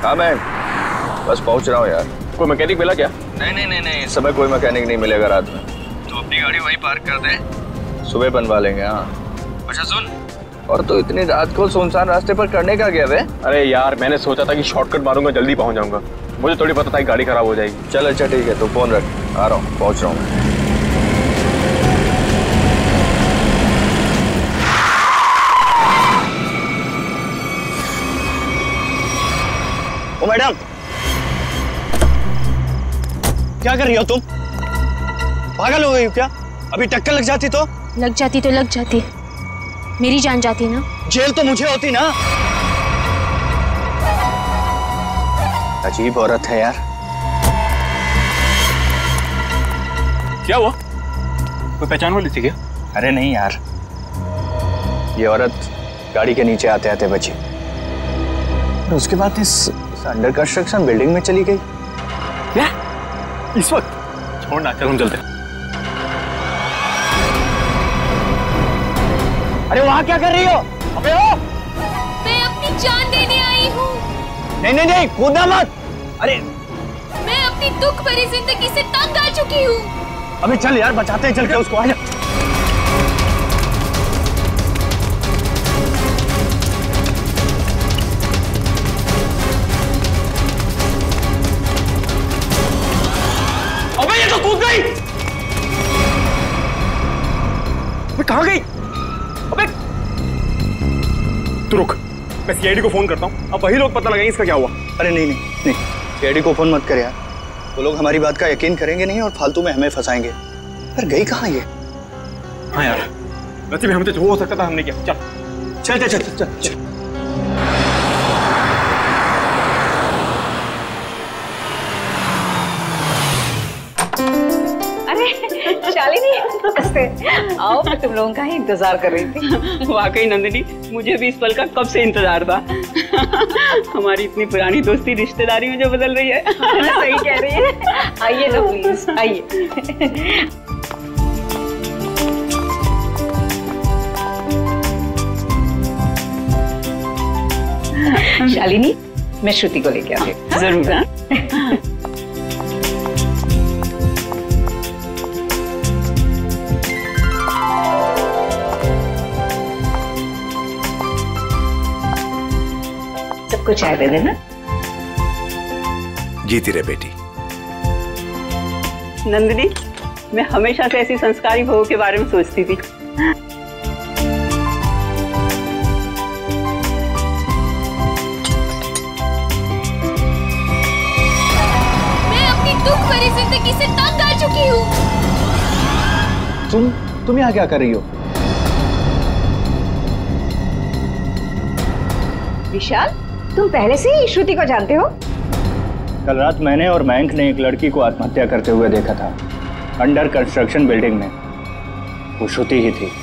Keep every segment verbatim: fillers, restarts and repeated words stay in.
हाँ मैं बस पहुंच रहा हूँ यार। कोई मैकेनिक मिला क्या? नहीं नहीं नहीं नहीं, इस समय कोई मैकेनिक नहीं मिलेगा रात में। तो अपनी गाड़ी वहीं पार्क कर दे, सुबह बनवा लेंगे। हाँ अच्छा सुन, और तो इतनी रात को सुनसान रास्ते पर करने का गया वे? अरे यार मैंने सोचा था कि शॉर्टकट मारूंगा, जल्दी पहुंच जाऊंगा। मुझे थोड़ी पता था कि गाड़ी खराब हो जाएगी। चल अच्छा ठीक है, तो फोन रख, आ रहा हूँ, पहुंच रहा हूँ। ओ मैडम, क्या कर रही हो तुम? पागल हो गई हो क्या? अभी टक्कर लग जाती तो? लग जाती तो लग जाती, मेरी जान जाती ना। जेल तो मुझे होती ना। अजीब औरत है यार। क्या हुआ? कोई पहचान वाली थी क्या? अरे नहीं यार, ये औरत गाड़ी के नीचे आते आते बची और उसके बाद इस, इस अंडर कंस्ट्रक्शन बिल्डिंग में चली गई। क्या? इस वक्त? छोड़ना, चल हम चलते हैं। अरे वहां क्या कर रही हो? अबे ओ! मैं अपनी जान देने आई हूँ। नहीं नहीं नहीं, कूदना मत। अरे मैं अपनी दुख भरी जिंदगी से तंग आ चुकी हूँ। अबे चल यार, बचाते हैं चल के उसको। आजा। अबे ये तो कूद गई। अबे कहाँ गई? अबे तू रुक, मैं सी आई डी को फोन करता हूँ, अब वही लोग पता लगाएंगे इसका क्या हुआ। अरे नहीं नहीं नहीं, सी आई डी को फोन मत कर यार, वो लोग हमारी बात का यकीन करेंगे नहीं और फालतू में हमें फंसाएंगे। पर गई कहाँ ये? हाँ यार, वैसे भी हमें तो जो हो सकता था हमने किया। चल चल चल चल चल चल। अरे शालिनी, नमस्ते। आओ, मैं तुम लोगों का ही इंतजार कर रही थी। वाकई नंदिनी, मुझे भी इस पल का कब से इंतजार था। हमारी इतनी पुरानी दोस्ती रिश्तेदारी में जो बदल रही है। सही कह रही है। आइए ना प्लीज, आइए। शालिनी, मैं श्रुति को लेके आती हूँ। जरूर। हाँ? सबको चाय दे देना। जीती रहे बेटी। नंदिनी, मैं हमेशा से ऐसी संस्कारी बहू के बारे में सोचती थी। मैं अपनी दुख भरी जिंदगी से तंग आ चुकी हूँ। तुम तुम यहाँ क्या कर रही हो? विशाल, तुम पहले से ही श्रुति को जानते हो? कल रात मैंने और मयंक ने एक लड़की को आत्महत्या करते हुए देखा था, अंडर कंस्ट्रक्शन बिल्डिंग में। वो श्रुति ही थी।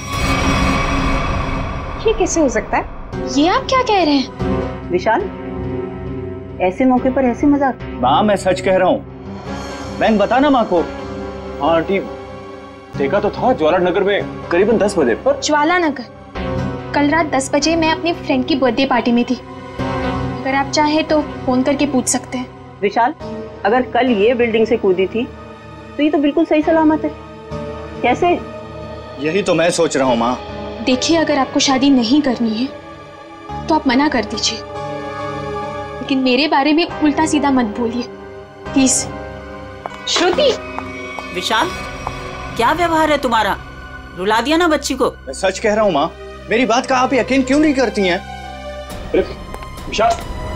ये कैसे हो सकता है? ये आप क्या कह रहे हैं? विशाल, ऐसे मौके पर ऐसे मजाक? माँ मैं सच कह रहा हूँ। मयंक बता ना माँ को। हाँ आंटी, देखा तो था ज्वाला नगर में करीबन दस बजे पर। ज्वाला नगर? कल रात दस बजे मैं अपनी फ्रेंड की बर्थडे पार्टी में थी। अगर आप चाहे तो फोन करके पूछ सकते हैं। विशाल, अगर कल ये बिल्डिंग से कूदी थी तो ये तो बिल्कुल सही सलामत है। कैसे? यही तो मैं सोच रहा हूँ माँ। देखिए, अगर आपको शादी नहीं करनी है तो आप मना कर दीजिए, लेकिन मेरे बारे में उल्टा सीधा मत बोलिए प्लीज। श्रुति! विशाल, क्या व्यवहार है तुम्हारा? रुला दिया ना बच्ची को। मैं सच कह रहा हूँ माँ, मेरी बात का आप यकीन क्यों नहीं करती हैं? विशाल।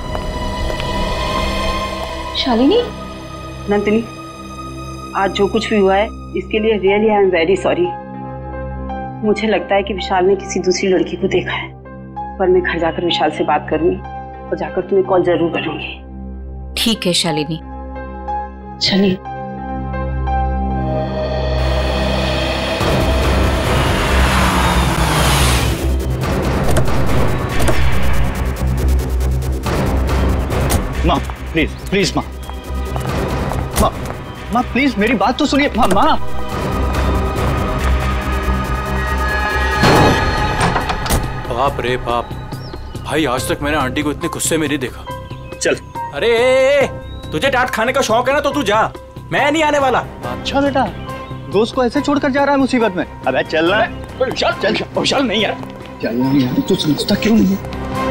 शालिनी? नंदिनी, आज जो कुछ भी हुआ है इसके लिए really I am very sorry. मुझे लगता है कि विशाल ने किसी दूसरी लड़की को देखा है, पर मैं घर जाकर विशाल से बात करूंगी और जाकर तुम्हें कॉल जरूर करूंगी। ठीक है शालिनी। चलिए। माँ प्लीज प्लीज माँ माँ माँ प्लीज मेरी बात तो सुनिए। माँ माँ बाप रे बाप, भाई आज तक मैंने आंटी को इतने गुस्से में नहीं देखा। चल अरे ए, ए, तुझे डांट खाने का शौक है ना तो तू जा, मैं नहीं आने वाला। अच्छा बेटा, दोस्त को ऐसे छोड़कर जा रहा है मुसीबत में। अबे चल रहा है। विशाल चल। विशाल नहीं यार, चलना नहीं यार, तू समझता क्यों नहीं है?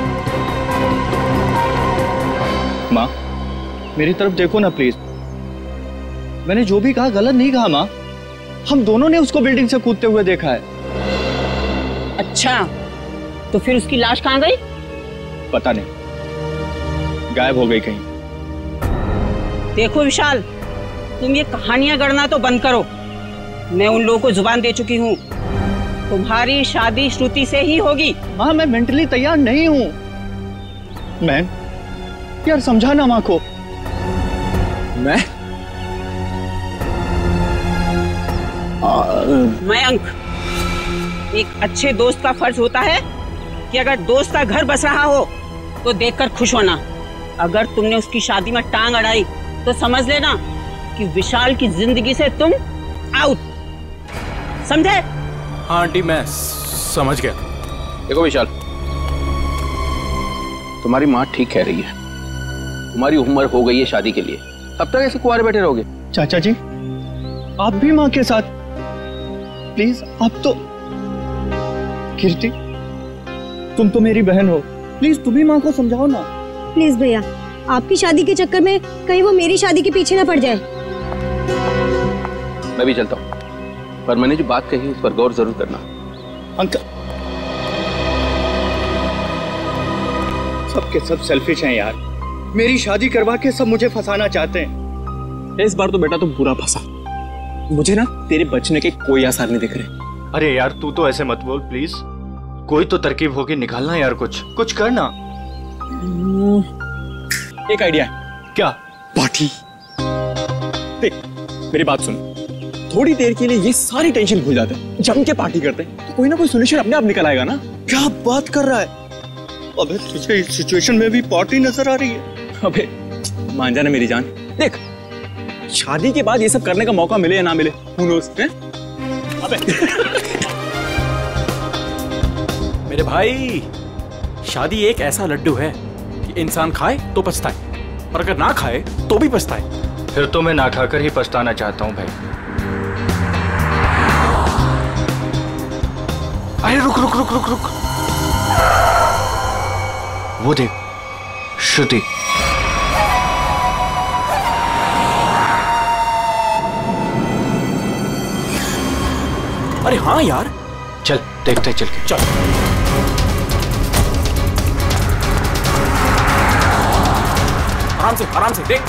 माँ मेरी तरफ देखो ना प्लीज। मैंने जो भी कहा गलत नहीं कहा माँ। हम दोनों ने उसको बिल्डिंग से कूदते हुए देखा है। अच्छा, तो फिर उसकी लाश कहाँ गई? पता नहीं, गायब हो गई कहीं। देखो विशाल, तुम ये कहानियां गढ़ना तो बंद करो। मैं उन लोगों को जुबान दे चुकी हूँ, तुम्हारी शादी श्रुति से ही होगी। माँ मैं मेंटली तैयार नहीं हूँ। मैं यार समझाना माँ को। मैं मयंक, एक अच्छे दोस्त का फर्ज होता है कि अगर दोस्त का घर बस रहा हो तो देखकर खुश होना। अगर तुमने उसकी शादी में टांग अड़ाई तो समझ लेना कि विशाल की जिंदगी से तुम आउट, समझे? हाँ आंटी मैं समझ गया। देखो विशाल, तुम्हारी माँ ठीक कह रही है। तुम्हारी उम्र हो गई है शादी के लिए, अब तक ऐसे कुंवारे बैठे रहोगे? चाचा जी आप भी माँ के साथ प्लीज। आप तो कीर्ति, तुम तो मेरी बहन हो, प्लीज तुम भी माँ को समझाओ ना। प्लीज भैया, आपकी शादी के चक्कर में कहीं वो मेरी शादी के पीछे ना पड़ जाए। मैं भी चलता हूँ, पर मैंने जो बात कही उस पर गौर जरूर करना। अंकल सब के सब सेल्फिश हैं यार। मेरी शादी करवा के सब मुझे फंसाना चाहते हैं। इस बार तो बेटा तुम पूरा फंसा। मुझे ना तेरे बचने के कोई आसार नहीं दिख रहे। अरे यार तू तो ऐसे मत बोल प्लीज। कोई तो तरकीब होगी, निकालना यार, कुछ कुछ करना। एक आइडिया है। क्या? पार्टी। देख मेरी बात सुन, थोड़ी देर के लिए ये सारी टेंशन भूल जाते हैं, जम के पार्टी करते हैं तो कोई ना कोई सोल्यूशन अपने आप निकल आएगा ना। क्या बात कर रहा है? अबे तुझे इस सिचुएशन में भी पार्टी नजर आ रही है? अबे मान जाना मेरी जान, देख शादी के बाद ये सब करने का मौका मिले या ना मिले, who knows, हैं? अबे मेरे भाई, शादी एक ऐसा लड्डू है कि इंसान खाए तो पछताए और अगर ना खाए तो भी पछताए। फिर तो मैं ना खाकर ही पछताना चाहता हूँ भाई। अरे रुक रुक रुक रुक रुक, वो देख श्रुति। अरे हाँ यार, चल देखते चल के। चल आराम से आराम से देख।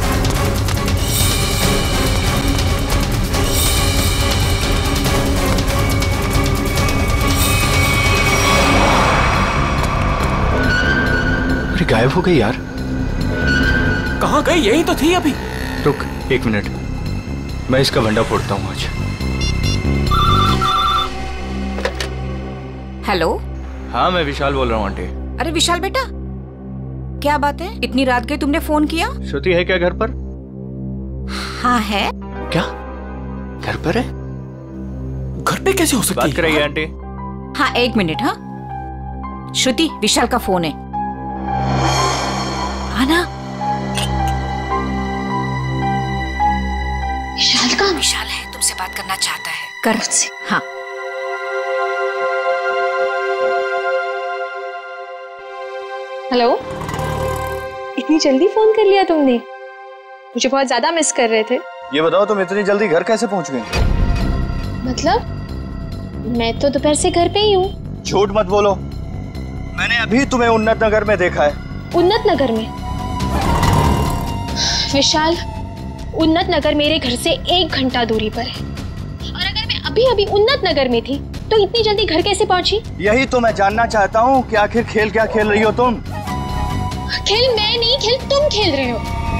अरे गायब हो गई यार। कहाँ गई? यही तो थी अभी। रुक एक मिनट, मैं इसका भंडा फोड़ता हूँ आज। हेलो। हाँ मैं विशाल बोल रहा हूँ आंटी। अरे विशाल बेटा, क्या बात है? इतनी रात गई तुमने फोन किया? श्रुति है क्या घर पर? हाँ है। क्या घर पर है? घर पे कैसे हो सकती है? बात कराइए आंटी। हाँ एक मिनट। हाँ श्रुति, विशाल का फोन है। हाँ ना? विशाल का? विशाल है, तुमसे बात करना चाहता है। कर मुझसे। हाँ हेलो, इतनी जल्दी फोन कर लिया तुमने? मुझे बहुत ज्यादा मिस कर रहे थे। ये बताओ तुम इतनी जल्दी घर कैसे पहुंच गई? मतलब मैं तो दोपहर से घर पे ही हूँ। झूठ मत बोलो, मैंने अभी तुम्हें उन्नत नगर में देखा है। उन्नत नगर में? विशाल, उन्नत नगर मेरे घर से एक घंटा दूरी पर है, और अगर मैं अभी अभी उन्नत नगर में थी तो इतनी जल्दी घर कैसे पहुंची? यही तो मैं जानना चाहता हूँ कि आखिर खेल क्या खेल रही हो तुम? खेल मैं नहीं, खेल तुम खेल रहे हो।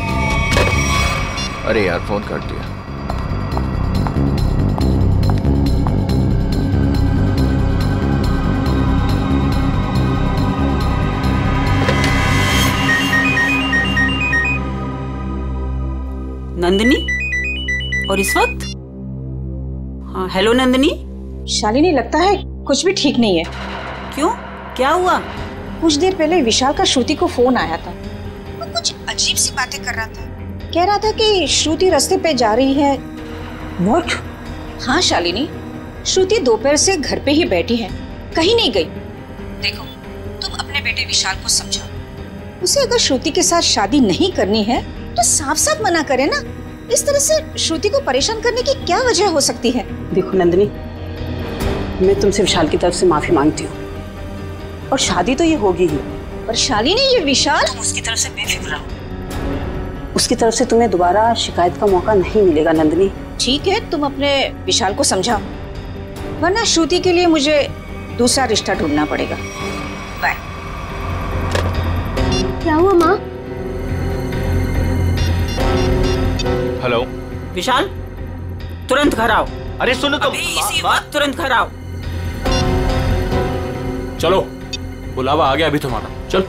अरे यार फोन कर दिया। नंदिनी, और इस वक्त? हाँ हेलो नंदिनी। शालिनी, लगता है कुछ भी ठीक नहीं है। क्यों, क्या हुआ? कुछ देर पहले विशाल का श्रुति को फोन आया था। कुछ अजीब सी बातें कर रहा था। कह रहा था कि श्रुति रास्ते पे जा रही है। What? हाँ शालिनी, श्रुति दोपहर से घर पे ही बैठी है, कहीं नहीं गई। देखो, तुम अपने बेटे विशाल को समझाओ, उसे अगर श्रुति के साथ शादी नहीं करनी है तो साफ साफ मना करे ना। इस तरह से श्रुति को परेशान करने की क्या वजह हो सकती है? देखो नंदिनी, मैं तुमसे विशाल की तरफ से माफी मांगती हूँ, और शादी तो ये होगी ही। पर शालिनी, ये विशाल, तुम उसकी तरफ से बेफिक्र रहो। उसकी तरफ से तुम्हें दोबारा शिकायत का मौका नहीं मिलेगा नंदिनी। ठीक है, तुम अपने विशाल को समझाओ, वरना श्रुति के लिए मुझे दूसरा रिश्ता ढूंढना पड़ेगा। बाय। क्या हुआ माँ? हेलो विशाल, तुरंत घर आओ। अरे सुनो तो, अभी इसी वक्त तुरंत घर आओ। चलो, बुलावा आ गया अभी तुम्हारा, चल।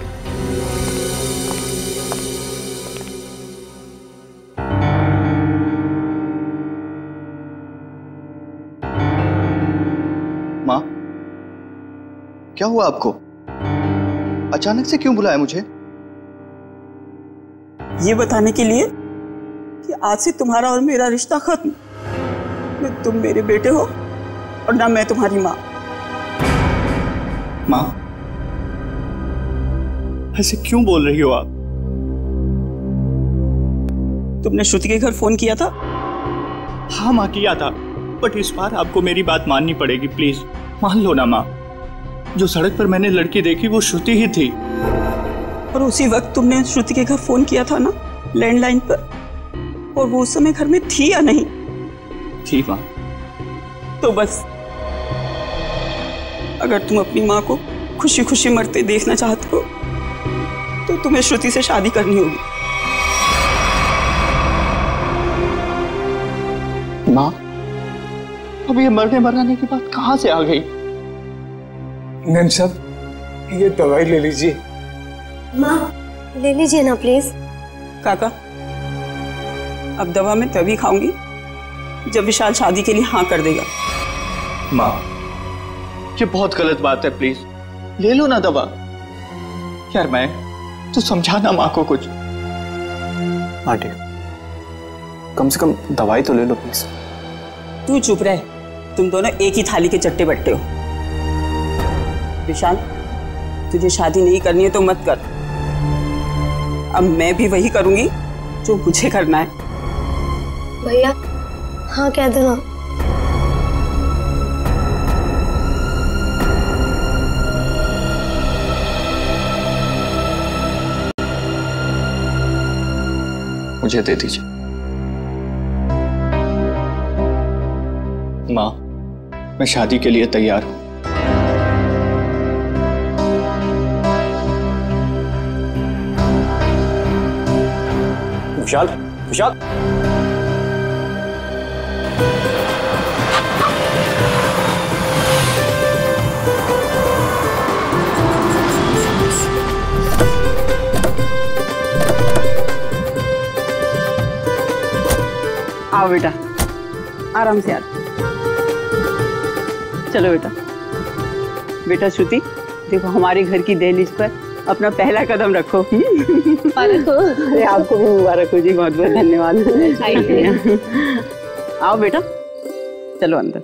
माँ, क्या हुआ आपको? अचानक से क्यों बुलाया मुझे? ये बताने के लिए कि आज से तुम्हारा और मेरा रिश्ता खत्म। न तुम मेरे बेटे हो और ना मैं तुम्हारी माँ। माँ, ऐसे क्यों बोल रही हो आप? तुमने श्रुति के घर फोन किया था? हाँ माँ, किया था, बट इस बार आपको मेरी बात माननी पड़ेगी, प्लीज मान लो ना माँ। जो सड़क पर मैंने लड़की देखी वो श्रुति ही थी। और उसी वक्त तुमने श्रुति के घर फोन किया था ना, लैंडलाइन पर, और वो उस समय घर में थी या नहीं? थी माँ। तो बस, अगर तुम अपनी माँ को खुशी खुशी मरते देखना चाहते हो तो तुम्हें श्रुति से शादी करनी होगी। माँ, अब ये मरने मराने की बात कहाँ से आ गई? नैन साहब, ये दवाई ले लीजिए। माँ, ले लीजिए ना प्लीज। काका, अब दवा मैं तभी खाऊंगी जब विशाल शादी के लिए हाँ कर देगा। माँ, ये बहुत गलत बात है, प्लीज ले लो ना दवा। यार मैं तो समझाना माँ को कुछ। आंटी, कम से कम दवाई तो ले लो प्लीज। तू चुप रहे, तुम दोनों एक ही थाली के चट्टे बट्टे हो। विशाल, तुझे शादी नहीं करनी है तो मत कर। अब मैं भी वही करूंगी जो मुझे करना है। भैया, हाँ कह दो ना। मुझे दे दीजिए। माँ, मैं शादी के लिए तैयार हूं। विशाल, विशाल, आओ बेटा, आराम से आ। चलो बेटा। बेटा श्रुति, देखो हमारे घर की दहलीज पर अपना पहला कदम रखो। मुबारक हो। अरे आपको भी मुबारक हो जी, बहुत बहुत धन्यवाद। आओ बेटा, चलो अंदर।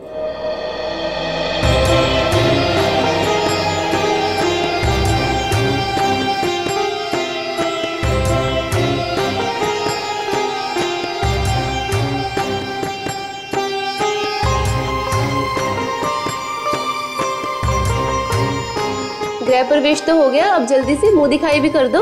गृह प्रवेश तो हो गया, अब जल्दी से मुंह दिखाई भी कर दो।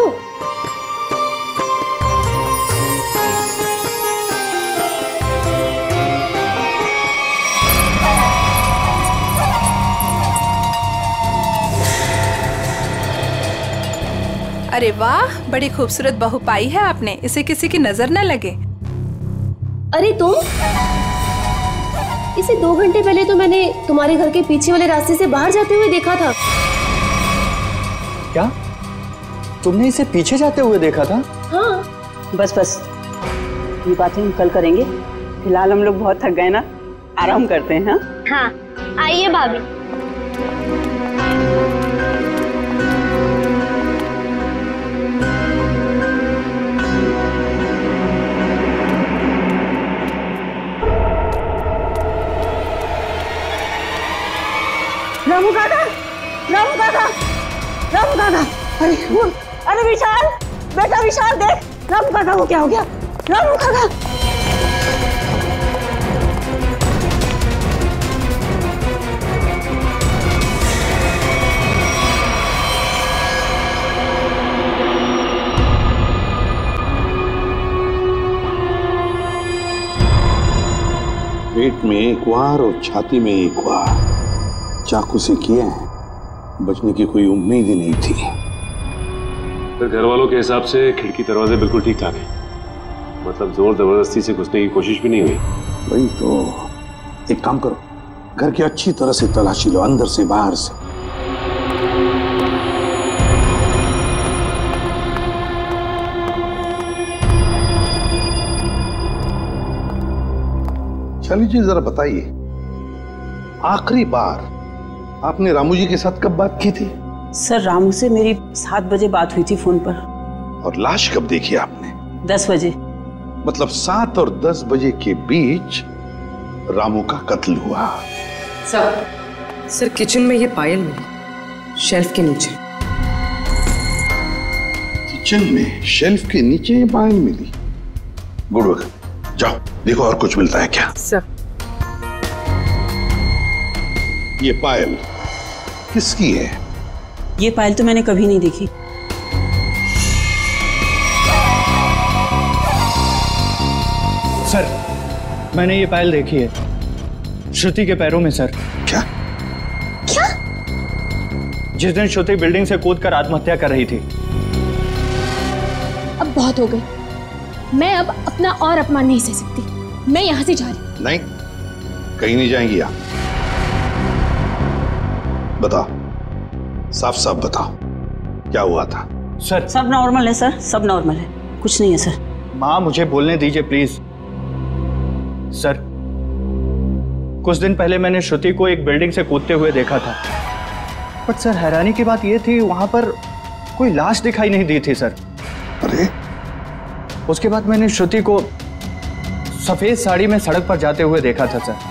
अरे वाह, बड़ी खूबसूरत बहू पाई है आपने, इसे किसी की नजर न लगे। अरे तुम, इसे दो घंटे पहले तो मैंने तुम्हारे घर के पीछे वाले रास्ते से बाहर जाते हुए देखा था। क्या तुमने इसे पीछे जाते हुए देखा था? हाँ। बस बस, ये बातें हम कल करेंगे, फिलहाल हम लोग बहुत थक गए ना, आराम करते हैं। हाँ हाँ, आइए भाभी। अरे अरे विशाल, बेटा विशाल देख, रामू काका को क्या हो गया? रामू काका पेट में एक वार और छाती में एक वार चाकू से किए हैं, बचने की कोई उम्मीद ही नहीं थी। फिर घर वालों के हिसाब से खिड़की दरवाजे बिल्कुल ठीक ठाक है, मतलब जोर जबरदस्ती से घुसने की कोशिश भी नहीं हुई। वही तो, एक काम करो, घर की अच्छी तरह से तलाशी लो, अंदर से बाहर से। शाली जी जरा बताइए, आखिरी बार आपने रामू जी के साथ कब बात की थी? सर रामू से मेरी सात बजे बात हुई थी फोन पर। और लाश कब देखी आपने? दस बजे। मतलब सात और दस बजे के बीच रामू का कत्ल हुआ। सर सर किचन में ये पायल मिली, शेल्फ के नीचे। किचन में शेल्फ के नीचे ये पायल मिली? गुड वर्क, जाओ देखो और कुछ मिलता है क्या। सर ये पायल किसकी है? ये पायल तो मैंने कभी नहीं देखी। सर मैंने ये पायल देखी है, श्रुति के पैरों में सर। क्या क्या? जिस दिन श्रुति बिल्डिंग से कूदकर आत्महत्या कर रही थी। अब बहुत हो गई, मैं अब अपना और अपमान नहीं सह सकती, मैं यहाँ से जा रही। नहीं, कहीं नहीं जाएंगी आप। बताओ, साफ साफ बताओ, क्या हुआ था? सर सब नॉर्मल है सर, सब नॉर्मल है, कुछ नहीं है सर। माँ मुझे बोलने दीजिए प्लीज। सर कुछ दिन पहले मैंने श्रुति को एक बिल्डिंग से कूदते हुए देखा था, बट सर हैरानी की बात यह थी वहां पर कोई लाश दिखाई नहीं दी थी सर। अरे उसके बाद मैंने श्रुति को सफेद साड़ी में सड़क पर जाते हुए देखा था सर।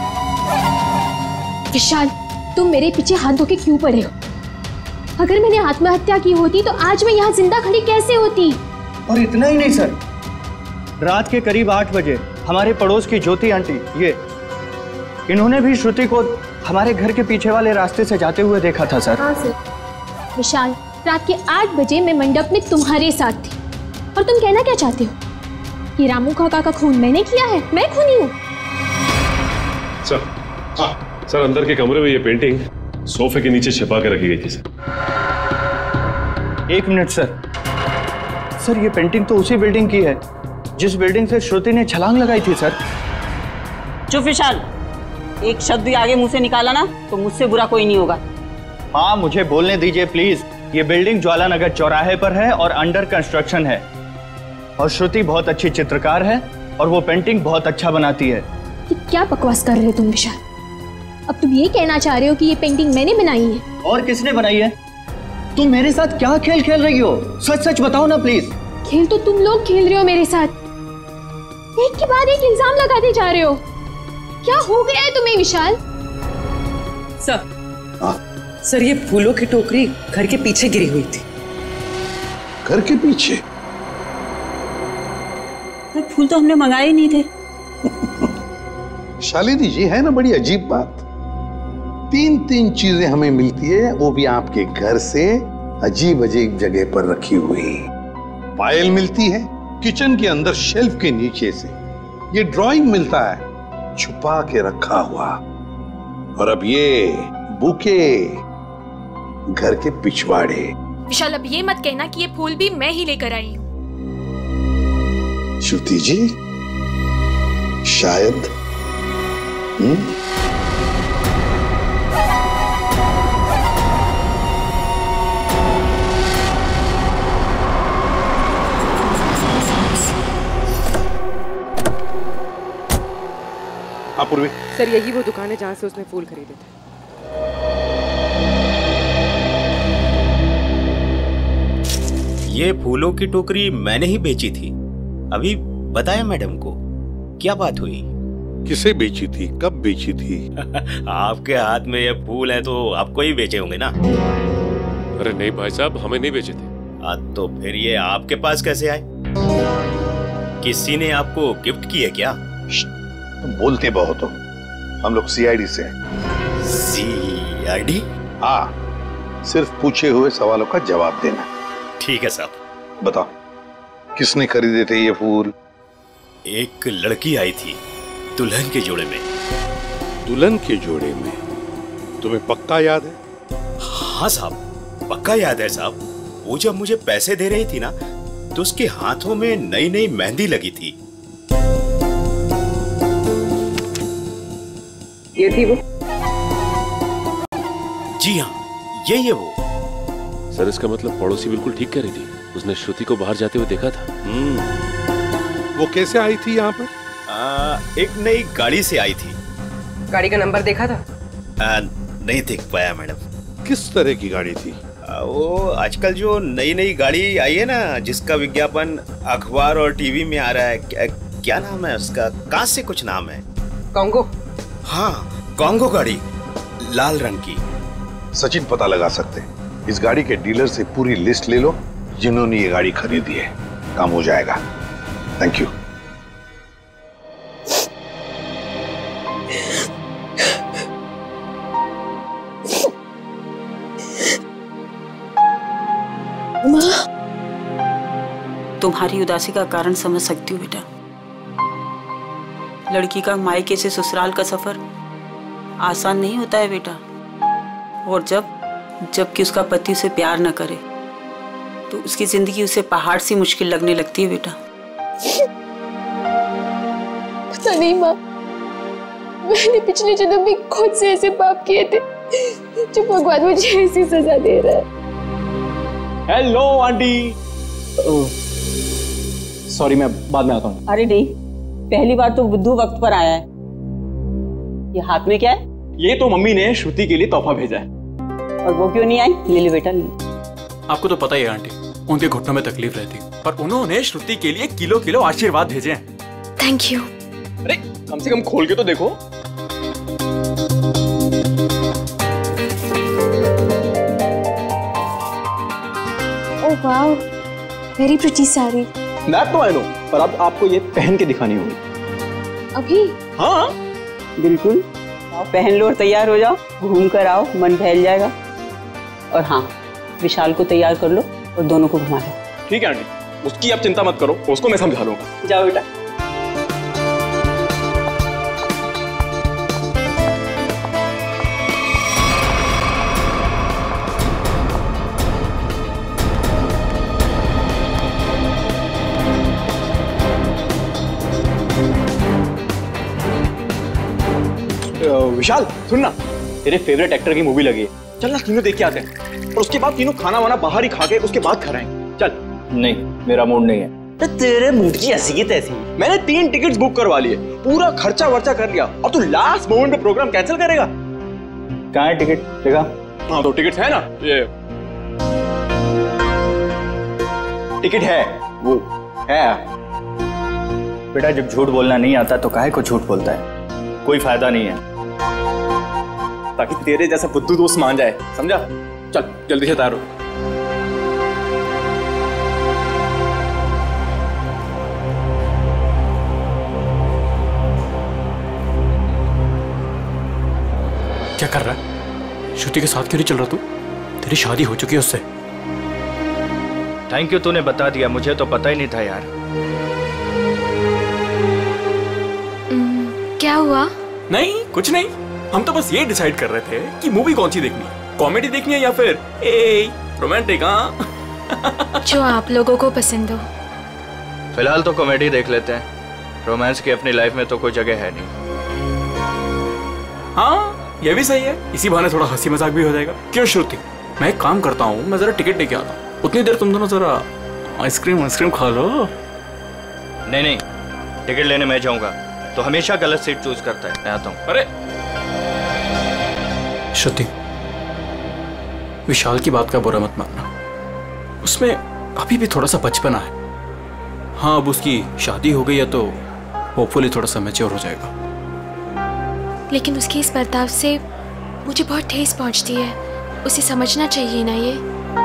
विशाल तुम मेरे पीछे हाथ धो के क्यों पड़े हो? अगर मैंने आत्महत्या की होती तो आज मैं यहाँ जिंदा खड़ी कैसे होती? और इतना ही नहीं सर, रात के करीब आठ बजे हमारे पड़ोस की ज्योति आंटी, ये इन्होंने भी श्रुति को हमारे घर के पीछे वाले रास्ते से जाते हुए देखा था सर। हाँ सर। विशाल रात के आठ बजे मैं मंडप में तुम्हारे साथ थी, और तुम कहना क्या चाहते हो कि रामू काका का खून मैंने किया है? मैं खूनी हूँ? सर हाँ सर, अंदर के कमरे में ये पेंटिंग सोफे के नीचे छिपा के रखी गई थी सर। एक मिनट सर, सर ये पेंटिंग तो उसी बिल्डिंग की है जिस बिल्डिंग से श्रुति ने छलांग लगाई थी सर। चुप विशाल, एक शब्द भी आगे मुंह से निकाला ना तो मुझसे बुरा कोई नहीं होगा। हाँ मुझे बोलने दीजिए प्लीज। ये बिल्डिंग ज्वाला नगर चौराहे पर है और अंडर कंस्ट्रक्शन है, और श्रुति बहुत अच्छी चित्रकार है और वो पेंटिंग बहुत अच्छा बनाती है। ये क्या बकवास कर रहे हो तुम विशाल? अब तुम ये कहना चाह रहे हो कि ये पेंटिंग मैंने बनाई है? और किसने बनाई है? तुम मेरे साथ क्या खेल खेल रही हो? सच सच बताओ ना प्लीज। खेल तो तुम लोग खेल रहे हो मेरे साथ, एक के बाद एक इल्जाम लगाते जा रहे हो। क्या हो गया है तुम्हें विशाल? सर आ? सर ये फूलों की टोकरी घर के पीछे गिरी हुई थी। घर के पीछे? फूल तो हमने मंगाए ही नहीं थे। शालिनी जी, है ना बड़ी अजीब बात, तीन तीन चीजें हमें मिलती है, वो भी आपके घर से अजीब अजीब जगह पर रखी हुई। पायल मिलती है किचन के अंदर शेल्फ के नीचे से, ये ड्राइंग मिलता है छुपा के रखा हुआ, और अब ये बुके घर के पिछवाड़े। विशाल अब ये मत कहना कि ये फूल भी मैं ही लेकर आई हूँ। श्रुति जी शायद हम्म पूर्वी सर, यही वो दुकान है जहाँ से उसने फूल खरीदे थे। ये फूलों की टोकरी मैंने ही बेची थी, अभी बताया मैडम को। क्या बात हुई? किसे बेची थी, कब बेची थी? आपके हाथ में ये फूल है तो आपको ही बेचे होंगे ना। अरे नहीं भाई साहब, हमें नहीं बेचे थे। आ, तो फिर ये आपके पास कैसे आए? किसी ने आपको गिफ्ट किए क्या? तुम बोलते बहुत हो। हम लोग सी आई डी से हैं। C I D? हाँ, सिर्फ पूछे हुए सवालों का जवाब देना। ठीक है साहब। बताओ, किसने खरीदे थे ये फूल? एक लड़की आई थी दुल्हन के जोड़े में। दुल्हन के जोड़े में? तुम्हें पक्का याद है? हाँ साहब, पक्का याद है साहब। वो जब मुझे पैसे दे रही थी ना, तो उसके हाथों में नई नई मेहंदी लगी थी। ये थी वो? जी हाँ, ये ये वो। सर इसका मतलब पड़ोसी बिल्कुल ठीक कह रही थी। उसने श्रुति को बाहर जाते हुए देखा था। वो कैसे आई थी यहाँ पर? आ, एक नई गाड़ी से आई थी। गाड़ी का नंबर देखा था? आ, नहीं देख पाया मैडम। किस तरह की गाड़ी थी? आ, वो आजकल जो नई नई गाड़ी आई है ना, जिसका विज्ञापन अखबार और टीवी में आ रहा है, क्या, क्या नाम है उसका? कहाँ से कुछ नाम है। कॉन्गो? हाँ, कॉन्गो गाड़ी, लाल रंग की। सचिन पता लगा सकते हैं। इस गाड़ी के डीलर से पूरी लिस्ट ले लो जिन्होंने ये गाड़ी खरीदी है। काम हो जाएगा। Thank you. तुम्हारी उदासी का कारण समझ सकती हूँ बेटा। लड़की का मायके से ससुराल का सफर आसान नहीं होता है बेटा। और जब जबकि उसका पति उसे प्यार न करे तो उसकी जिंदगी उसे पहाड़ सी मुश्किल लगने लगती है बेटा। पता नहीं माँ, मैंने पिछले जन्म में खुद से ऐसे पाप किए थे जो भगवान मुझे ऐसी सजा दे रहा है। Hello aunty. सॉरी, मैं बाद में आता हूँ। अरे नहीं, पहली बार तो बुद्धू वक्त पर आया है। ये हाथ में क्या है? ये तो मम्मी ने श्रुति के लिए तोहफा भेजा है। और वो क्यों नहीं आई? ले लो बेटा, ले। आपको तो पता ही है आंटी, उनके घुटनों में तकलीफ रहती, पर उन्होंने श्रुति के लिए किलो किलो आशीर्वाद भेजे हैं। Thank you. अरे कम से कम खोल के तो देखो। Oh wow, very pretty sari. That तो आई नो, पर अब आपको ये पहन के दिखानी होगी। अभी? हाँ बिल्कुल, आओ पहन लो और तैयार हो जाओ। घूम कर आओ, मन बहल जाएगा। और हाँ, विशाल को तैयार कर लो और दोनों को घुमा लो। ठीक है आंटी, उसकी आप चिंता मत करो, उसको मैं समझा लूंगा। जाओ बेटा। विशाल सुन ना, तेरे फेवरेट एक्टर की मूवी लगी है, चल ना तीनों देख के आते हैं। और उसके बाद तीनों खाना वाना बाहर ही खा के उसके बाद घर आएंगे। चल। नहीं, मेरा मूड नहीं है। तो तेरे मूड की हसीयत ऐसी। मैंने तीन टिकट्स बुक करवा लिए, पूरा खर्चा वर्चा कर लिया, और तू लास्ट मोमेंट पे प्रोग्राम कैंसिल करेगा? कहाँ है टिकट? देखा? हाँ तो टिकट है ना, ये टिकट है, वो है। बेटा जब झूठ बोलना नहीं आता तो काहे को झूठ बोलता है? कोई फायदा नहीं है, ताकि तेरे जैसा बुद्धू दोस्त मान जाए, समझा? चल जल्दी से तैयार हो। क्या कर रहा है? श्रुति के साथ क्यों नहीं चल रहा तू? तेरी शादी हो चुकी है उससे। थैंक यू, तूने बता दिया, मुझे तो पता ही नहीं था यार। क्या हुआ? नहीं कुछ नहीं, हम तो बस ये डिसाइड कर रहे थे कि मूवी कौन सी देखनी है, कॉमेडी देखनी है या फिर ए रोमांटिक। हाँ जो आप लोगों को पसंद हो। फिलहाल तो कॉमेडी देख लेते हैं, रोमांस की अपनी लाइफ में तो कोई जगह है नहीं। हाँ ये भी सही है, इसी बहाने थोड़ा हंसी मजाक भी हो जाएगा। क्यों श्रुति, मैं एक काम करता हूँ, मैं जरा टिकट लेके आता हूँ, उतनी देर तुम दोनों जरा आइसक्रीम आइसक्रीम खा लो। नहीं नहीं, टिकट लेने मैं जाऊंगा तो हमेशा गलत सीट चूज करता है। मैं आता हूँ। अरे श्रुति, विशाल की बात का बुरा मत मानना, उसमें अभी भी थोड़ा सा बचपना है। हाँ अब उसकी शादी हो गई है तो होपफुली थोड़ा सा मैच्योर हो जाएगा। लेकिन उसके इस बर्ताव से मुझे बहुत ठेस पहुंचती है, उसे समझना चाहिए ना। ये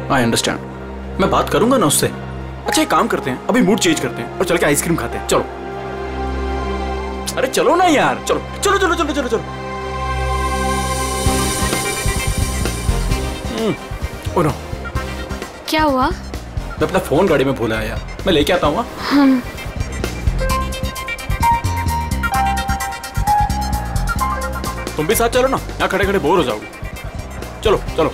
आई अंडरस्टैंड, मैं बात करूंगा ना उससे। अच्छा एक काम करते हैं, अभी मूड चेंज करते हैं और चल के आइसक्रीम खाते हैं। चलो अरे चलो ना यार, चलो चलो चलो चलो चलो चलो। ओ नो, क्या हुआ? मैं अपना फोन गाड़ी में भूला यार, मैं लेके आता हूँ। हाँ। तुम भी साथ चलो ना, यहाँ खड़े खड़े बोर हो जाओगे। चलो चलो।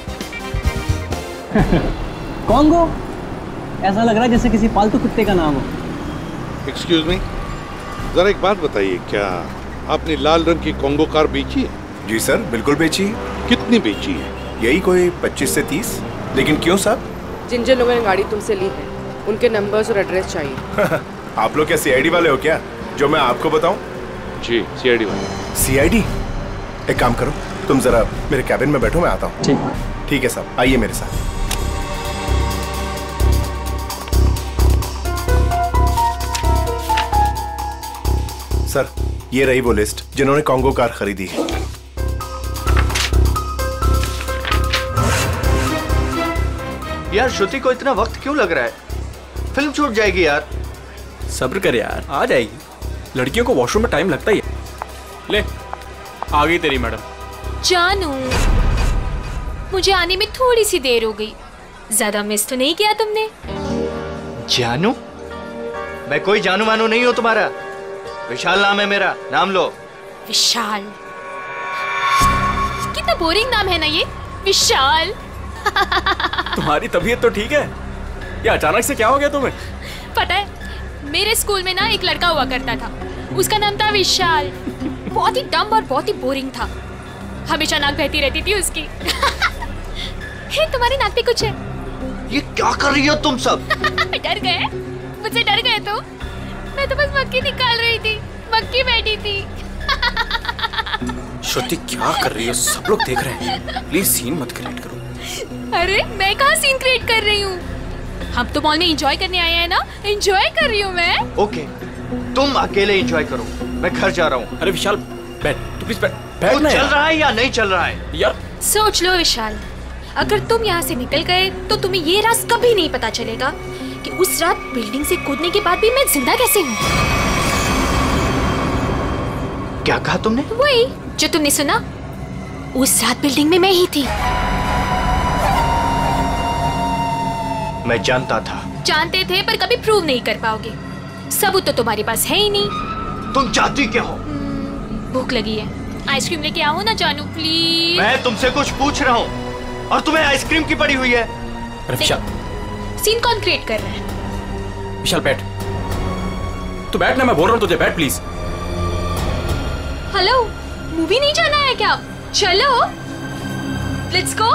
कॉन्गो, ऐसा लग रहा है जैसे किसी पालतू कुत्ते का नाम हो। एक्सक्यूज मी, जरा एक बात बताइए, क्या आपने लाल रंग की कॉन्गो कार बेची है? जी सर, बिल्कुल बेची है। कितनी बेची है? यही कोई पच्चीस से तीस। लेकिन क्यों साहब? जिन जिन लोगों ने गाड़ी तुमसे ली है उनके नंबर्स और एड्रेस चाहिए। आप लोग क्या सी आई डी वाले हो क्या, जो मैं आपको बताऊं? जी सी आई डी वाले। C I D? एक काम करो, तुम जरा मेरे कैबिन में बैठो, मैं आता हूँ। ठीक ठीक है साहब, आइए मेरे साथ। सर, ये रही वो लिस्ट जिन्होंने कॉन्गो कार खरीदी है। यार श्रुति को इतना वक्त क्यों लग रहा है? फिल्म छूट जाएगी यार। सब्र कर यार, आ जाएगी। लड़कियों को वॉशरूम में टाइम लगता ही है। ले, आ गई तेरी मैडम। जानू, मुझे आने में थोड़ी सी देर हो गई। ज्यादा मिस तो नहीं किया तुमने? जानू? मैं कोई जानू मानू नहीं हूँ तुम्हारा। विशाल नाम है मेरा, नाम लो। विशाल? कितना बोरिंग नाम है ना ये, विशाल। तुम्हारी तबीयत तो ठीक है? ये अचानक से क्या हो गया तुम्हें? पता है, मेरे स्कूल में ना एक लड़का हुआ करता था, उसका नाम था विशाल। बहुत ही डम और बहुत ही बोरिंग था, हमेशा नाक बहती रहती थी उसकी। हे, तुम्हारी नाक पे कुछ है? ये क्या कर रही हो तुम सब? डर गए? मुझसे डर गए तो? मैं तो बस मक्खी निकाल रही थी, मक्खी बैठी थी। श्रुति क्या कर रही है, सब लोग देख रहे हैं। प्लीज सीन मत क्रिएट करो। अरे मैं कहाँ सीन क्रिएट कर रही हूँ, हम तो मॉल में एंजॉय करने आए हैं ना, एंजॉय कर रही हूँ मैं। ओके, तुम अकेले एंजॉय करो, मैं घर जा रहा हूँ। अरे विशाल बैठ, तू प्लीज बैठ। बैठ ना। चल रहा है या नहीं चल रहा है यार? सोच लो विशाल, अगर तुम यहाँ से निकल गए तो तुम्हें ये राज कभी नहीं पता चलेगा कि उस रात बिल्डिंग से कूदने के बाद भी मैं जिंदा कैसे हूँ। क्या कहा तुमने? वही जो तुमने सुना, उस रात बिल्डिंग में मैं ही थी। मैं जानता था। जानते थे पर कभी प्रूव नहीं कर पाओगे, सबूत तो तुम्हारे पास है ही नहीं। तुम चाहती क्या हो? भूख लगी है, आइसक्रीम लेके आओ ना जानू प्लीज। मैं तुमसे कुछ पूछ रहा हूँ और तुम्हें आइसक्रीम की पड़ी हुई है। अरे विशाल, सीन कौन क्रिएट कर रहा है? विशाल बैठ, तू बैठ ना, मैं बोल रहा हूँ तुझे, बैठ प्लीज। हेलो, मूवी नहीं जाना है क्या? चलो लेट्स गो।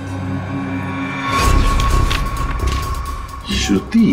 श्रुति,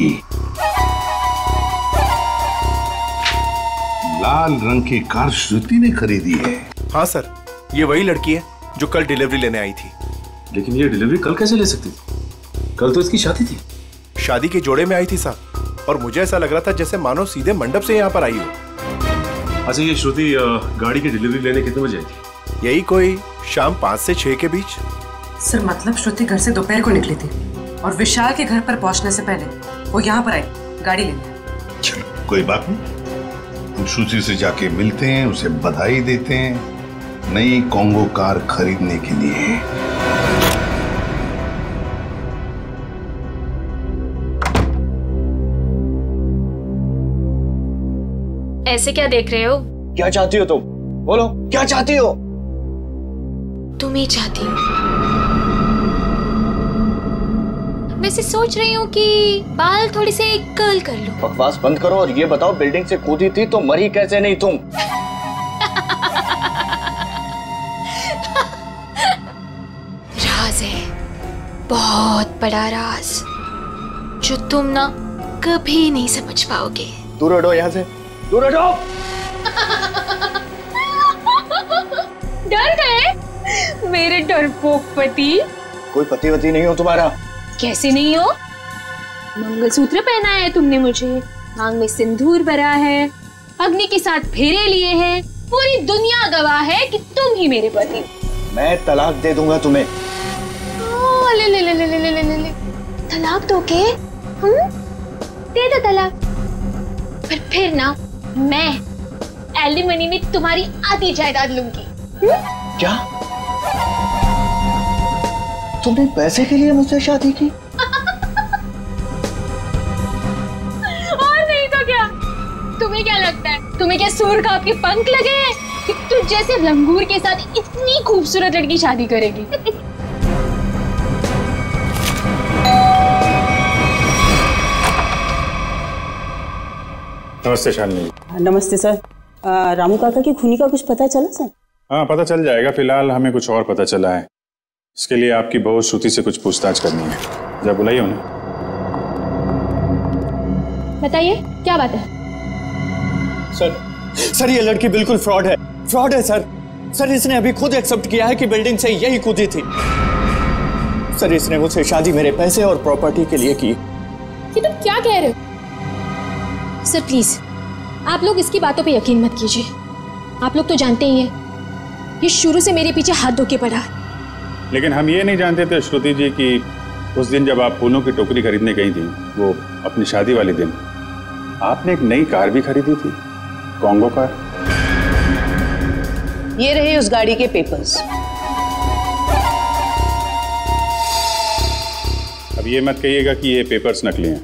लाल रंग की कार श्रुति ने खरीदी है? हाँ सर, ये वही लड़की है जो कल डिलीवरी लेने आई थी। लेकिन ये डिलीवरी कल कैसे ले सकती थी? कल तो इसकी शादी थी। शादी के जोड़े में आई थी साहब, और मुझे ऐसा लग रहा था जैसे मानो सीधे मंडप से यहाँ पर आई हो। अच्छा, ये श्रुति गाड़ी की डिलीवरी लेने कितने बजे आई थी? यही कोई शाम पाँच से छह के बीच। सर मतलब श्रुति घर से दोपहर को निकली थी और विशाल के घर पर पहुंचने से पहले वो यहाँ पर आई गाड़ी लेने। चलो कोई बात नहीं, हम श्रुति से जाके मिलते हैं, उसे बधाई देते हैं नई कॉन्गो कार खरीदने के लिए। ऐसे क्या देख रहे हो? क्या चाहती हो तुम? बोलो, क्या चाहती हो? तुम ही चाहती हो। वैसे सोच रही हूँ कि बाल थोड़ी से कर्ल कर लो। बकवास बंद करो और ये बताओ, बिल्डिंग से कूदी थी तो मरी कैसे नहीं तुम? राज है, बहुत बड़ा राज, जो तुम ना कभी नहीं समझ पाओगे। दूर हटो यहाँ से, दूर हटो। डर गए मेरे डरपोक पति? कोई पति वती नहीं हो तुम्हारा। कैसे नहीं हो? मंगलसूत्र पहना है तुमने मुझे, मांग में सिंदूर भरा है, अग्नि के साथ फेरे लिए हैं, पूरी दुनिया गवाह है कि तुम ही मेरे पति। मैं तलाक दे दूंगा तुम्हें। ओ, ले ले ले ले ले ले ले ले। तलाक दोगे? हम दे दो तलाक, पर फिर ना मैं एलिमनी में तुम्हारी आधी जायदाद लूंगी। क्या? तुमने पैसे के लिए मुझसे शादी की? और नहीं तो क्या? तुम्हें क्या लगता है, तुम्हें क्या सूर का आपके पंख लगे हैं कि तू जैसे लंगूर के साथ इतनी खूबसूरत लड़की शादी करेगी? नमस्ते शालिनी। नमस्ते सर। आ, रामू काका की खूनी का कुछ पता चला सर? हाँ, पता चल जाएगा। फिलहाल हमें कुछ और पता चला है। इसके लिए आपकी बहू श्रुति से कुछ पूछताछ करनी है। जब बुलाइए उन्हें। बताइए क्या बात है? सर सर ये लड़की बिल्कुल फ्रॉड है, फ्रॉड है सर। सर इसने अभी खुद एक्सेप्ट किया है कि बिल्डिंग से यही कूदी थी। सर इसने मुझसे शादी मेरे पैसे और प्रॉपर्टी के लिए की। ये तुम क्या कह रहे हो? सर प्लीज आप लोग इसकी बातों पे यकीन मत कीजिए। आप लोग तो जानते ही हैं ये शुरू से मेरे पीछे हाथ धो के पड़ा। लेकिन हम ये नहीं जानते थे श्रुति जी कि उस दिन जब आप फूलों की टोकरी खरीदने गई थी, वो अपनी शादी वाले दिन, आपने एक नई कार भी खरीदी थी, कॉन्गो कार। ये रहे उस गाड़ी के पेपर्स। अब ये मत कहिएगा कि ये पेपर्स नकली हैं।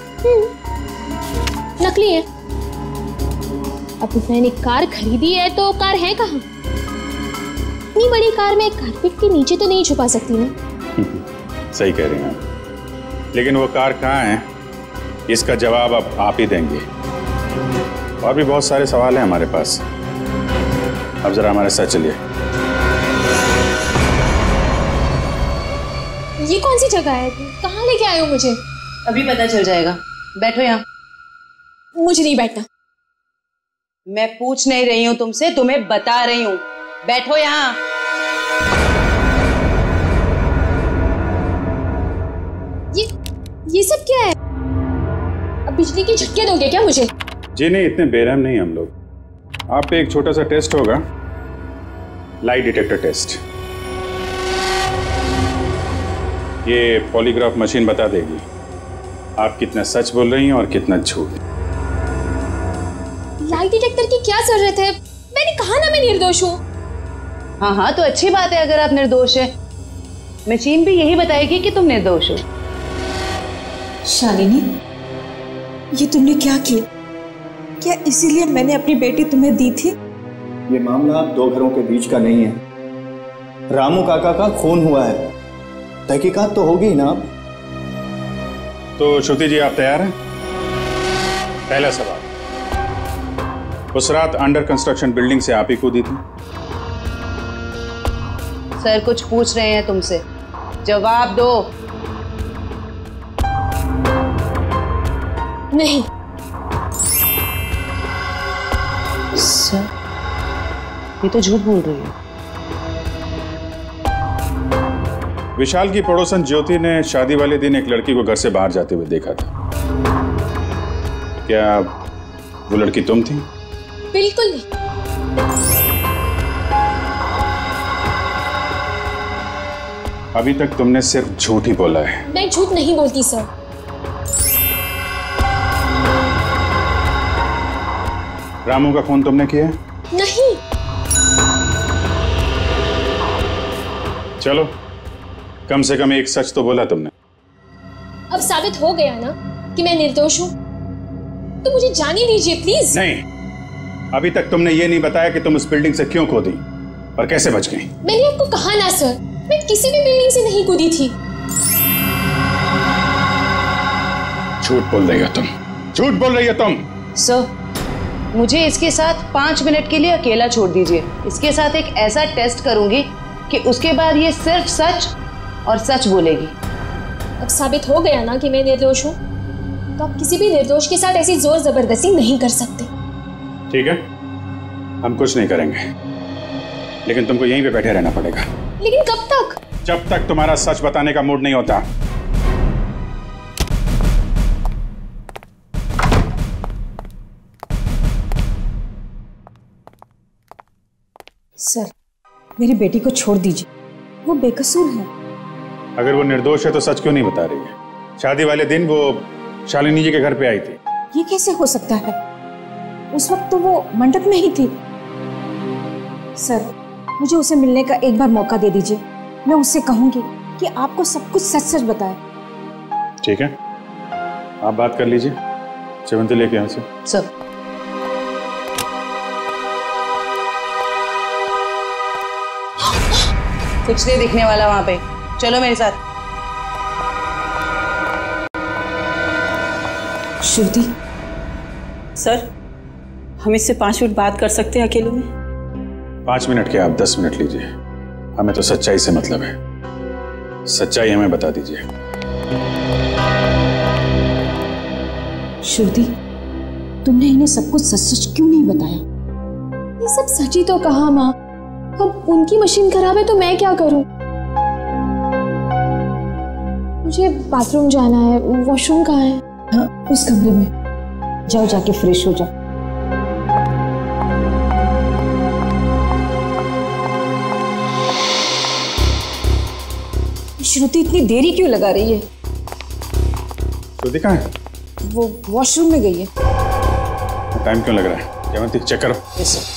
नकली है? अब मैंने कार खरीदी है तो कार है कहाँ? इतनी बड़ी कार में कारपेट के नीचे तो नहीं छुपा सकती ना। सही कह रही हैं आप। लेकिन वो कार कहाँ है, इसका जवाब अब आप ही देंगे। और भी बहुत सारे सवाल हैं हमारे पास। अब जरा हमारे साथ चलिए। ये कौन सी जगह है? कहाँ लेके आए हो मुझे? अभी पता चल जाएगा। बैठो यहाँ। मुझे नहीं बैठना। मैं पूछ नहीं रही हूँ तुमसे, तुम्हें बता रही हूँ। बैठो यहाँ। ये ये सब क्या है? अब बिजली के झटके दोगे क्या मुझे? जी नहीं, इतने बेरहम नहीं हम लोग। आप पे एक छोटा सा टेस्ट होगा, लाइट डिटेक्टर टेस्ट। ये पॉलीग्राफ मशीन बता देगी आप कितना सच बोल रही हैं और कितना झूठ। लाइट डिटेक्टर की क्या जरूरत है? मैंने कहा ना मैं निर्दोष हूँ। हाँ हाँ तो अच्छी बात है अगर आप निर्दोष है। मशीन भी यही बताएगी कि तुम निर्दोष हो। शालिनी, ये तुमने क्या किया? क्या इसीलिए मैंने अपनी बेटी तुम्हें दी थी? ये मामला दो घरों के बीच का नहीं है। रामू काका का खून हुआ है, तहकीकात तो होगी ना। तो श्रुति जी आप तैयार हैं? पहला सवाल, उस रात अंडर कंस्ट्रक्शन बिल्डिंग से आप ही कूदी थी? सर कुछ पूछ रहे हैं तुमसे, जवाब दो। नहीं। सर ये तो झूठ बोल रही है। विशाल की पड़ोसन ज्योति ने शादी वाले दिन एक लड़की को घर से बाहर जाते हुए देखा था। क्या वो लड़की तुम थी? बिल्कुल नहीं। अभी तक तुमने सिर्फ झूठ ही बोला है। मैं झूठ नहीं बोलती सर। रामू का खून तुमने किया? नहीं। चलो कम से कम एक सच तो बोला तुमने। अब साबित हो गया ना कि मैं निर्दोष हूँ, तो मुझे जाने दीजिए प्लीज। नहीं, अभी तक तुमने ये नहीं बताया कि तुम उस बिल्डिंग से क्यों कूदी और कैसे बच गई। मैंने आपको कहा ना सर, मैं किसी भी बिल्डिंग से नहीं कूदी थी। झूठ बोल रही हो तुम, झूठ बोल रही हो तुम। सर मुझे इसके साथ पांच मिनट के लिए अकेला छोड़ दीजिए। इसके साथ एक ऐसा टेस्ट करूंगी कि उसके बाद ये सिर्फ सच और सच बोलेगी। अब साबित हो गया ना कि मैं निर्दोष हूँ, तो आप किसी भी निर्दोष के साथ ऐसी जोर जबरदस्ती नहीं कर सकते। ठीक है, हम कुछ नहीं करेंगे, लेकिन तुमको यहीं पे बैठे रहना पड़ेगा। लेकिन कब तक? जब तक तुम्हारा सच बताने का मूड नहीं होता। सर मेरी बेटी को छोड़ दीजिए, वो बेकसूर है। अगर वो निर्दोष है तो सच क्यों नहीं बता रही है? शादी वाले दिन वो शालिनी जी के घर पे आई थी। ये कैसे हो सकता है? उस वक्त तो वो मंडप में ही थी। सर, मुझे उसे मिलने का एक बार मौका दे दीजिए। मैं उससे कहूंगी कि आपको सब कुछ सच सच बताए। ठीक है, आप बात कर लीजिए। सेवंती लेके यहाँ से। सर। कुछ नहीं दिखने वाला वहां पे, चलो मेरे साथ। श्रुति सर, हम इससे पांच मिनट बात कर सकते हैं अकेले में? पांच मिनट के आप दस मिनट लीजिए, हमें तो सच्चाई से मतलब है। सच्चाई हमें बता दीजिए। श्रुति, तुमने इन्हें सब कुछ सच सच क्यों नहीं बताया? ये सब सच ही तो कहा माँ। अब उनकी मशीन खराब है तो मैं क्या करूं? मुझे बाथरूम जाना है। वॉशरूम कहाँ है? हाँ, उस कमरे में जाओ, जाके फ्रेश हो जाओ। श्रुति इतनी देरी क्यों लगा रही है? श्रुति कहाँ है? वो वॉशरूम में गई है। टाइम क्यों लग रहा है? जयवंती चेक करो। Yes sir.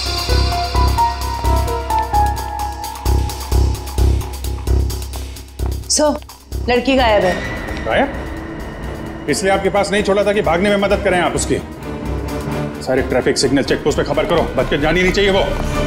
सो लड़की गायब है। गायब? इसलिए आपके पास नहीं छोड़ा था कि भागने में मदद करें आप उसकी। सारे ट्रैफिक सिग्नल चेक पोस्ट पे खबर करो, बच के जानी नहीं चाहिए वो।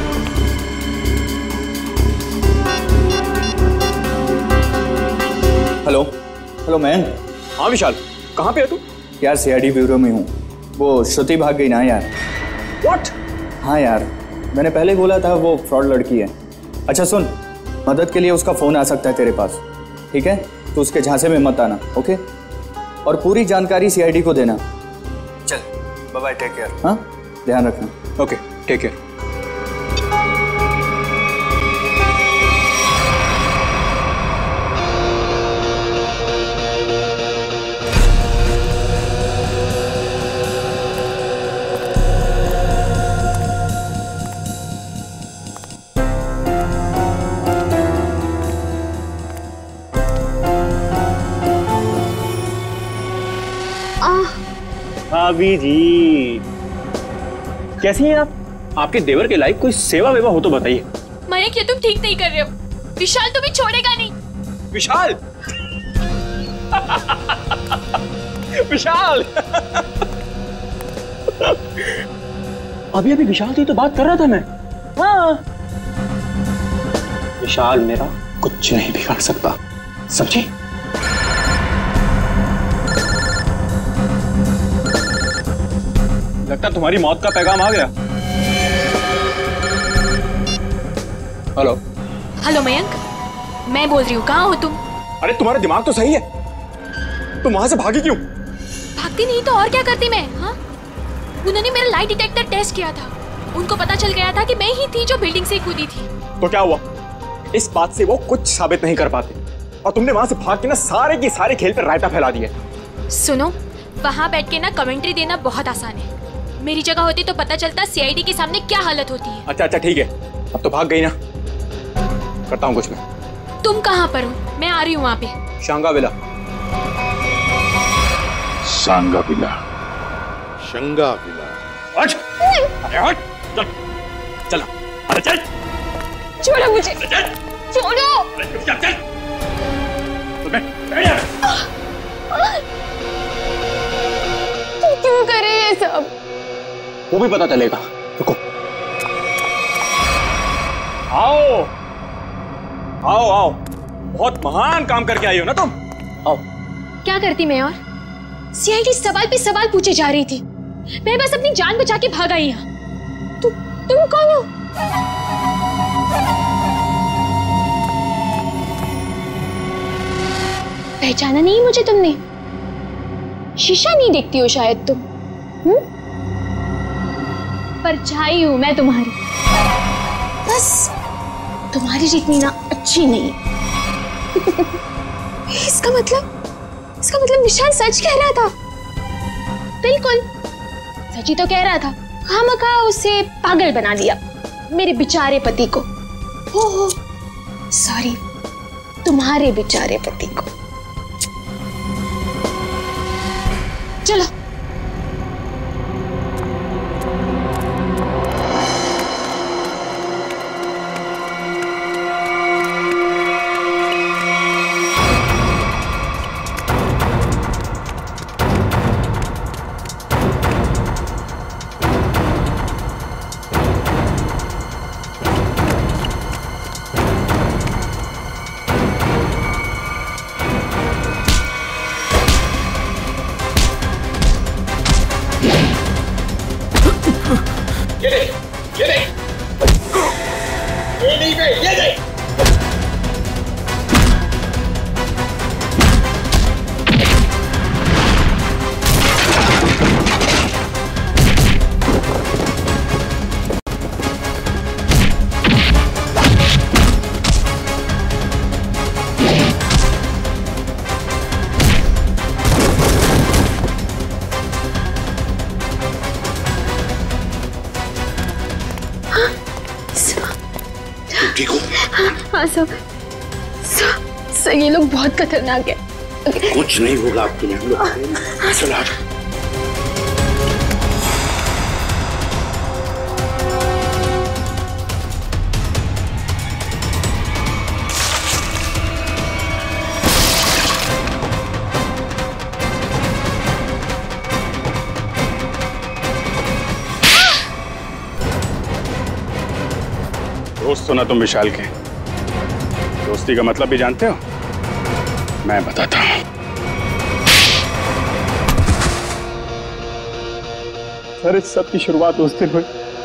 Hello hello man. हाँ विशाल, कहाँ पे है तू? यार सी आई डी ब्यूरो में हूँ। वो श्रुति भाग गई ना यार। What? हाँ यार, मैंने पहले बोला था वो फ्रॉड लड़की है। अच्छा सुन, मदद के लिए उसका फोन आ सकता है तेरे पास, ठीक है? तो उसके झांसे में मत आना, ओके? और पूरी जानकारी सी आई डी को देना। चल बाय बाय, टेक केयर। हाँ, ध्यान रखना। Okay, take care. अभिजीत, कैसी हैं आप? आपके देवर के लायक कोई सेवा वेवा हो तो बताइए। मयंक, ये तुम ठीक नहीं कर रहे हो। विशाल तुम्हें छोड़ेगा नहीं। विशाल विशाल अभी अभी विशाल से तो बात कर रहा था मैं। हाँ, विशाल मेरा कुछ नहीं बिगाड़ सकता, समझे? लगता तुम्हारी मौत का पैगाम आ गया। हेलो हेलो मयंक, मैं बोल रही हूँ, कहाँ हो तुम? अरे तुम्हारा दिमाग तो सही है, तुम वहां से भागी क्यों? भागती नहीं तो और क्या करती मैं? हाँ, उन्होंने मेरा लाइट डिटेक्टर टेस्ट किया था। उनको पता चल गया था कि मैं ही थी जो बिल्डिंग से कूदी थी। तो क्या हुआ? इस बात से वो कुछ साबित नहीं कर पाते और तुमने वहां से भाग के ना सारे के सारे खेल पर रायता फैला दिया। सुनो, वहां बैठ के ना कमेंट्री देना बहुत आसान है। मेरी जगह होती तो पता चलता सी आई डी के सामने क्या हालत होती है। अच्छा अच्छा ठीक है, अब तो भाग गई ना, करता हूँ कुछ मैं। तुम कहाँ पर हो? मैं आ रही हूँ वहाँ पे। Shanga villa. Shanga villa. Shanga villa. हट! अरे हट! चल, चल, अरे चल! छोड़ो मुझे! छोड़ो! चल, चल! तू क्यों करे ये सब? वो भी पता चलेगा, रुको। आओ आओ आओ, बहुत महान काम करके आई हो ना तुम। आओ। क्या करती मैं? और सी आई डी सवाल पे सवाल पूछे जा रही थी, मैं बस अपनी जान बचा के भाग आई यहाँ। तु, तुम कौन हो? पहचाना नहीं मुझे तुमने? शीशा नहीं देखती हो शायद तुम? हम्म? परछाई हूं मैं तुम्हारी, बस तुम्हारी जितनी ना अच्छी नहीं। इसका मतलब इसका मतलब विशाल सच कह रहा था। बिल्कुल सच ही तो कह रहा था। खामखा उसे पागल बना दिया, मेरे बेचारे पति को। हो हो सॉरी, तुम्हारे बेचारे पति को। चलो। ठीक हो? हाँ सब, सब, सब ये लोग बहुत खतरनाक है। कुछ नहीं होगा आप तुम्हें, हम लोग चला। दोस्त हो ना तुम विशाल के, दोस्ती का मतलब भी जानते हो? मैं बताता हूं। सर इस सब की शुरुआत उस दिन हुई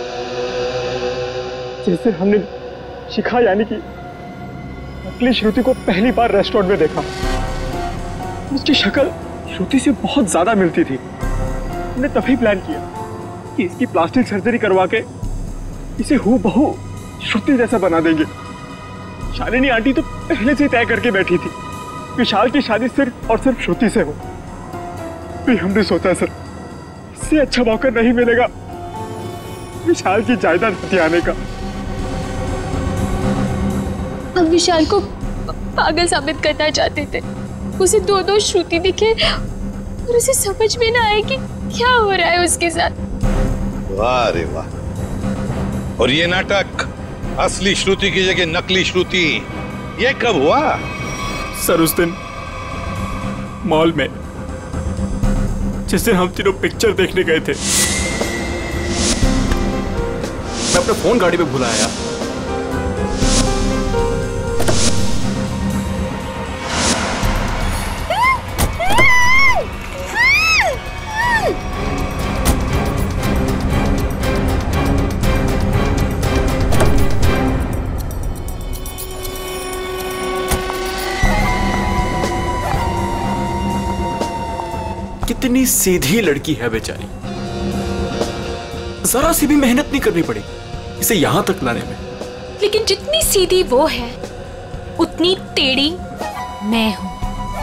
जैसे हमने शिखा यानी कि नकली श्रुति को पहली बार रेस्टोरेंट में देखा। उसकी शक्ल श्रुति से बहुत ज्यादा मिलती थी। हमने तभी प्लान किया कि इसकी प्लास्टिक सर्जरी करवा के इसे हूबहू श्रुति जैसा बना देंगे। शालिनी आंटी तो पहले से तय करके बैठी थी विशाल की शादी सिर्फ और सिर्फ श्रुति से हो। भी हमने सोचा सर इससे अच्छा मौका नहीं मिलेगा विशाल की जायदाद हथियाने का। हम विशाल को पागल साबित करना चाहते थे। उसे दो दो श्रुति दिखे और उसे समझ में ना आए कि क्या हो रहा है उसके साथ। वाह रे वाह। और ये नाटक असली श्रुति की जगह नकली श्रुति, ये कब हुआ? सर उस दिन मॉल में जिस दिन हम तीनों पिक्चर देखने गए थे। मैं अपना फोन गाड़ी पे भूला आया। कितनी सीधी लड़की है बेचारी, जरा सी भी मेहनत नहीं करनी पड़ी इसे यहां तक लाने में। लेकिन जितनी सीधी वो है उतनी टेढ़ी मैं हूं।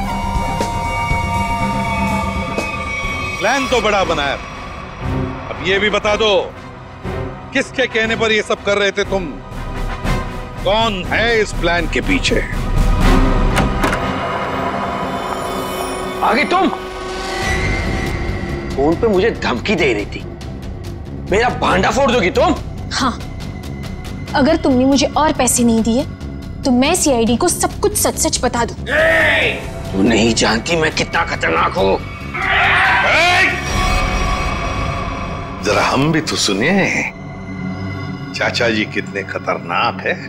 प्लान तो बड़ा बनाया, अब ये भी बता दो किसके कहने पर ये सब कर रहे थे तुम? कौन है इस प्लान के पीछे? आगे तुम फोन पे मुझे धमकी दे रही थी, मेरा भांडा फोड़ दोगी तुम? हाँ, अगर तुमने मुझे और पैसे नहीं दिए तो मैं सी आई डी को सब कुछ सच सच बता दूं। तू नहीं जानती मैं कितना खतरनाक हूं। जरा हम भी तो सुनिए चाचा जी कितने खतरनाक है।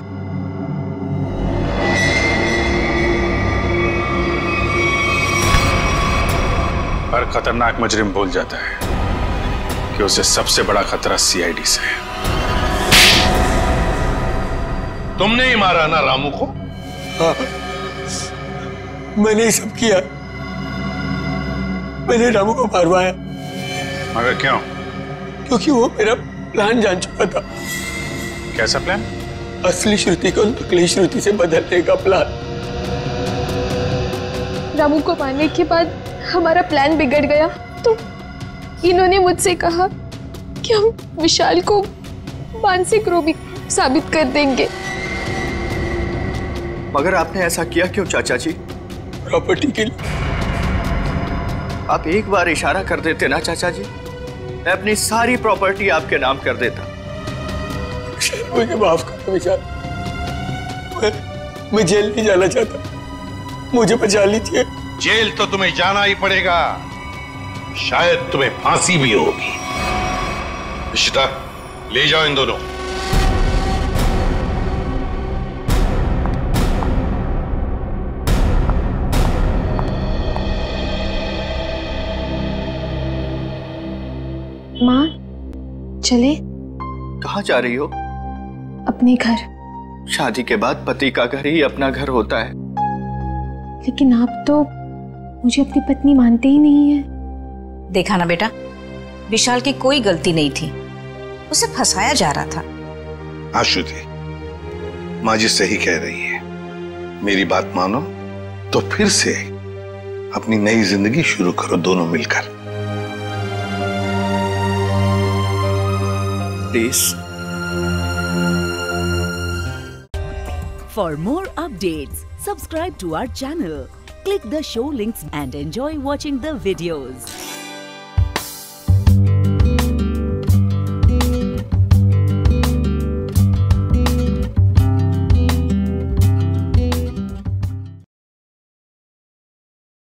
हर खतरनाक मुजरिम भूल जाता है कि उसे सबसे बड़ा खतरा सी आई डी से है। तुमने ही मारा ना रामू को? हाँ, मैंने ही सब किया। मैंने रामू को मारवाया। मगर क्यों? क्योंकि वो मेरा प्लान जान चुका था। कैसा प्लान? असली श्रुति को नकली श्रुति से बदलने का प्लान। रामू को मारने के बाद हमारा प्लान बिगड़ गया तो इन्होंने मुझसे कहा कि हम विशाल को मानसिक रोगी साबित कर देंगे। मगर आपने ऐसा किया क्यों चाचा जी? प्रॉपर्टी के लिए। आप एक बार इशारा कर देते ना चाचा जी, मैं अपनी सारी प्रॉपर्टी आपके नाम कर देता। मुझे माफ कर विशाल, मैं, मैं जेल नहीं जाना चाहता, मुझे बचा लीजिए। जेल तो तुम्हें जाना ही पड़ेगा, शायद तुम्हें फांसी भी होगी। इशिता, ले जाओ इन दोनों। माँ, चले? कहाँ जा रही हो? अपने घर। शादी के बाद पति का घर ही अपना घर होता है। लेकिन आप तो मुझे अपनी पत्नी मानते ही नहीं है। देखा ना बेटा, विशाल की कोई गलती नहीं थी, उसे फंसाया जा रहा था। हाँ श्रुति, माँ जी सही कह रही है। मेरी बात मानो तो फिर से अपनी नई जिंदगी शुरू करो दोनों मिलकर। Please. For more updates, subscribe to our channel, click the show links and enjoy watching the videos.